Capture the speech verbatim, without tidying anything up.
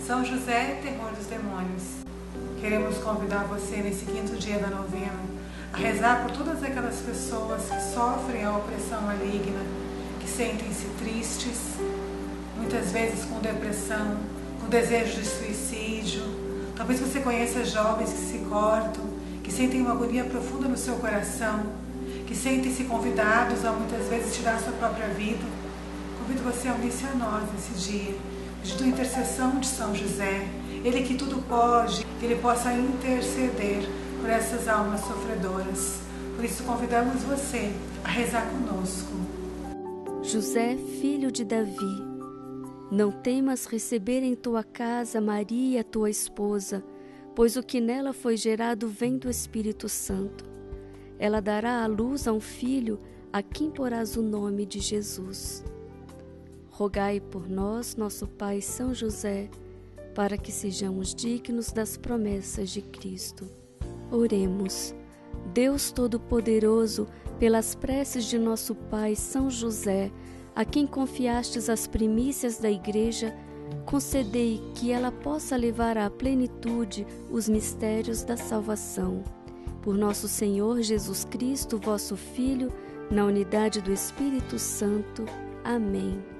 São José, terror dos demônios. Queremos convidar você nesse quinto dia da novena a rezar por todas aquelas pessoas que sofrem a opressão maligna, que sentem-se tristes, muitas vezes com depressão, com desejo de suicídio. Talvez você conheça jovens que se cortam, que sentem uma agonia profunda no seu coração, que sentem-se convidados a muitas vezes tirar sua própria vida. Convido você a unir-se a nós nesse dia, pedindo a intercessão de São José, Ele que tudo pode, que Ele possa interceder por essas almas sofredoras. Por isso convidamos você a rezar conosco. José, filho de Davi, não temas receber em tua casa Maria, tua esposa, pois o que nela foi gerado vem do Espírito Santo. Ela dará à luz a um filho, a quem porás o nome de Jesus. Rogai por nós, nosso Pai São José, para que sejamos dignos das promessas de Cristo. Oremos. Deus Todo-Poderoso, pelas preces de nosso Pai São José, a quem confiastes as primícias da Igreja, concedei que ela possa levar à plenitude os mistérios da salvação. Por nosso Senhor Jesus Cristo, vosso Filho, na unidade do Espírito Santo. Amém.